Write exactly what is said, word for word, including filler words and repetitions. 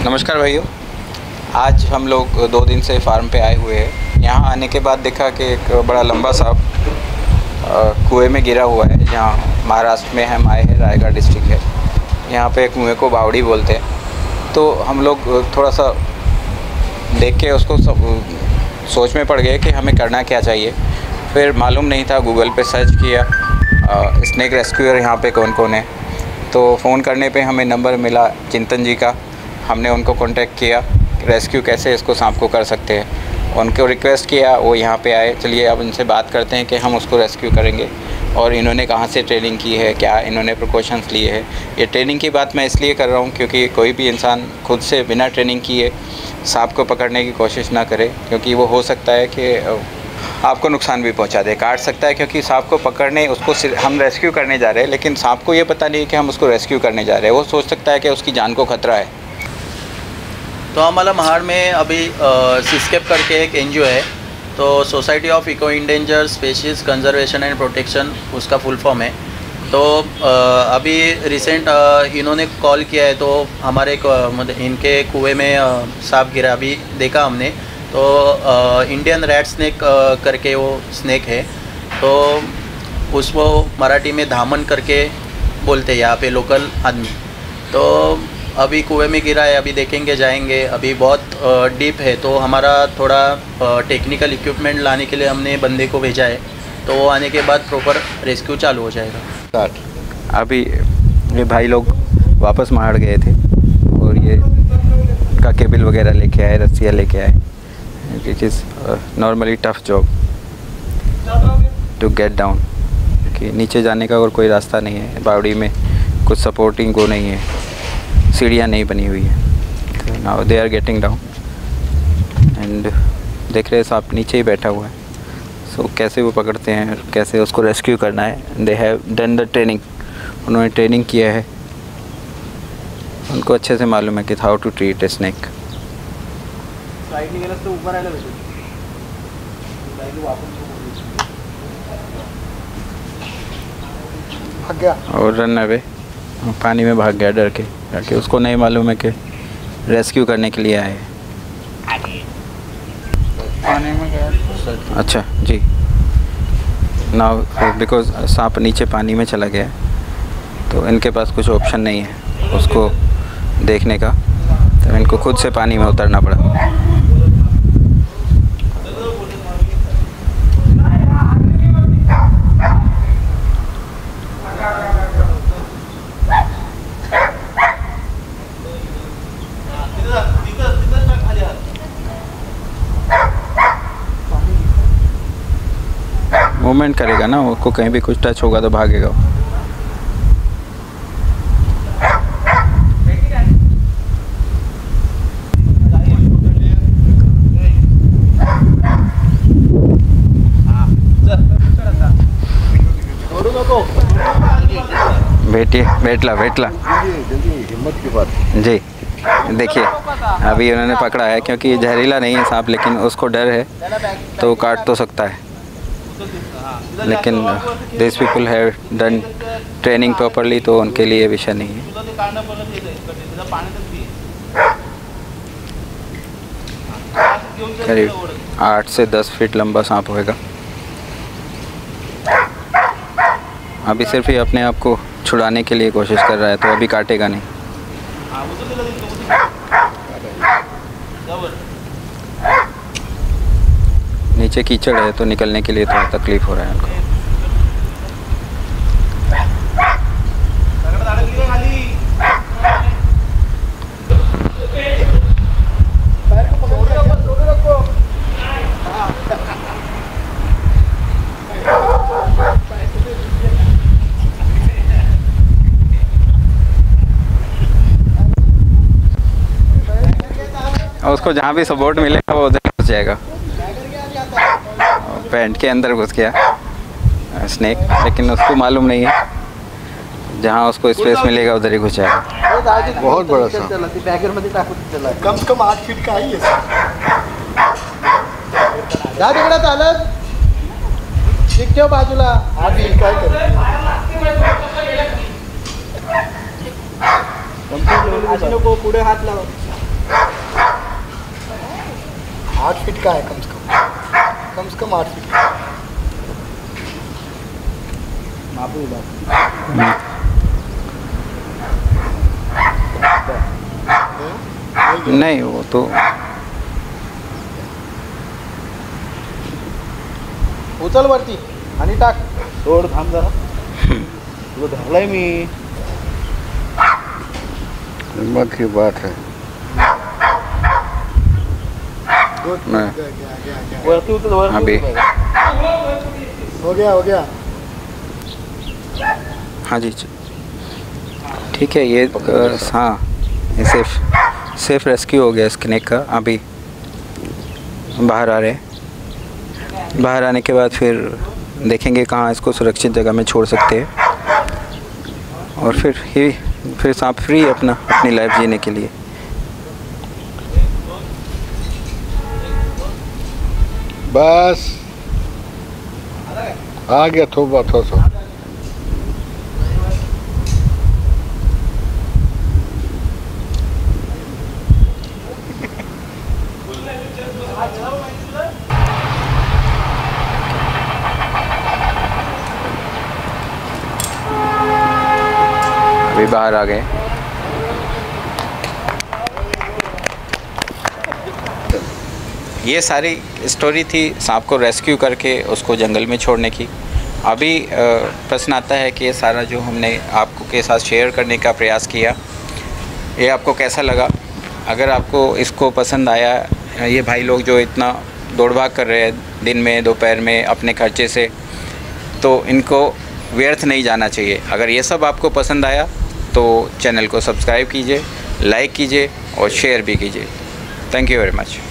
नमस्कार भाइयों, आज हम लोग दो दिन से फार्म पे आए हुए हैं। यहाँ आने के बाद देखा कि एक बड़ा लंबा सा कुएं में गिरा हुआ है, जहाँ महाराष्ट्र में हम आए हैं, रायगढ़ डिस्ट्रिक्ट है। यहाँ पे एक कुएं को बावड़ी बोलते हैं। तो हम लोग थोड़ा सा देख के उसको सोच में पड़ गए कि हमें करना क्या चाहिए। फिर मालूम नहीं था, गूगल पे सर्च किया स्नेक रेस्क्यूअर यहाँ पे कौन कौन है। तो फ़ोन करने पे हमें नंबर मिला चिंतन जी का। हमने उनको कांटेक्ट किया, रेस्क्यू कैसे इसको सांप को कर सकते हैं। उनको रिक्वेस्ट किया, वो यहाँ पे आए। चलिए अब इनसे बात करते हैं कि हम उसको रेस्क्यू करेंगे और इन्होंने कहाँ से ट्रेनिंग की है, क्या इन्होंने प्रिकॉशंस लिए हैं। ये ट्रेनिंग की बात मैं इसलिए कर रहा हूँ क्योंकि कोई भी इंसान खुद से बिना ट्रेनिंग किए सांप को पकड़ने की कोशिश ना करे, क्योंकि वो हो सकता है कि आपको नुकसान भी पहुंचा दे, काट सकता है। क्योंकि सांप को पकड़ने, उसको हम रेस्क्यू करने जा रहे हैं, लेकिन सांप को ये पता नहीं है कि हम उसको रेस्क्यू करने जा रहे हैं। वो सोच सकता है कि उसकी जान को खतरा है। तो हमारा महाड़ में अभी सिस्केप करके एक एनजीओ है, तो society of eco endangered species conservation and protection, उसका फुल फॉर्म है। तो आ, अभी रिसेंट इन्होंने कॉल किया है, तो हमारे मतलब इनके कुएं में सांप गिरा, अभी देखा हमने। तो आ, इंडियन रैट स्नेक आ, करके वो स्नेक है, तो उसको मराठी में धामन करके बोलते हैं यहाँ पे लोकल आदमी। तो अभी कुएं में गिरा है, अभी देखेंगे, जाएंगे। अभी बहुत डीप है, तो हमारा थोड़ा टेक्निकल इक्विपमेंट लाने के लिए हमने बंदे को भेजा है। तो वो आने के बाद प्रॉपर रेस्क्यू चालू हो जाएगा। अभी ये भाई लोग वापस महाड़ गए थे और ये का केबल वगैरह लेके आए, रस्सियाँ लेके आए। It is normally tough job to get down, कि नीचे जाने का और कोई रास्ता नहीं है। बावड़ी में कुछ सपोर्टिंग वो नहीं है, सीढ़ियाँ नहीं बनी हुई है। तो now they are getting down and देख रहे सांप नीचे ही बैठा हुआ है। सो so, कैसे वो पकड़ते हैं, कैसे उसको रेस्क्यू करना है। They have done the training, उन्होंने ट्रेनिंग किया है, उनको अच्छे से मालूम है कि how to treat a snake. और रन अवे, पानी में भाग गया डर के, क्योंकि उसको नहीं मालूम है कि रेस्क्यू करने के लिए आए हैं। पानी में गया। अच्छा जी, नाउ बिकॉज सांप नीचे पानी में चला गया, तो इनके पास कुछ ऑप्शन नहीं है उसको देखने का, तो इनको खुद से पानी में उतरना पड़ा। मूवमेंट करेगा ना, उसको कहीं भी कुछ टच होगा तो भागेगा। बेटी बैठला बैठला हिम्मत की बात जी। देखिए अभी उन्होंने पकड़ा है, क्योंकि जहरीला नहीं है सांप, लेकिन उसको डर है तो काट तो सकता है। लेकिन this people have done training properly, तो उनके लिए विषय नहीं है। करीब आठ से दस फीट लंबा सांप होएगा। अभी सिर्फ ही अपने आप को छुड़ाने के लिए कोशिश कर रहा है, तो अभी काटेगा नहीं। नीचे कीचड़ है, तो निकलने के लिए थोड़ा तकलीफ हो रहा है उनको। और उसको जहाँ भी सपोर्ट मिलेगा वो उधर घुस जाएगा। पैंट के अंदर घुस गया स्नेक, लेकिन उसको मालूम नहीं है, जहाँ उसको स्पेस मिलेगा उधर ही घुस जाएगा। बहुत बड़ा सा, कम से कम आठ फीट का ही है। बाजूला आठ फीट का पुढे हात लावा। आठ फीट का है कम से कम, कम से कम आठ फीट का। मापू नहीं वो तो उचल वरती आणि टाक. सोड थांब जरा. तुला धरलाय मी. हिम्मत की बात है. मैं वरती उचल वरती. अभी हो गया हो गया. हाँ जी ठीक है. ये आ, हाँ ये सेफ सेफ रेस्क्यू हो गया स्नेक का. अभी बाहर आ रहे हैं. बाहर आने के बाद फिर देखेंगे कहाँ इसको सुरक्षित जगह में छोड़ सकते हैं और फिर ही फिर सांप फ्री अपना अपनी लाइफ जीने के लिए. बस आ गया थोड़ा थोड़ा. अभी बाहर आ गए. ये सारी स्टोरी थी सांप को रेस्क्यू करके उसको जंगल में छोड़ने की. अभी प्रश्न आता है कि ये सारा जो हमने आपको के साथ शेयर करने का प्रयास किया ये आपको कैसा लगा. अगर आपको इसको पसंद आया, ये भाई लोग जो इतना दौड़ भाग कर रहे हैं दिन में दोपहर में अपने खर्चे से, तो इनको व्यर्थ नहीं जाना चाहिए. अगर ये सब आपको पसंद आया तो चैनल को सब्सक्राइब कीजिए, लाइक कीजिए और शेयर भी कीजिए. Thank you very much.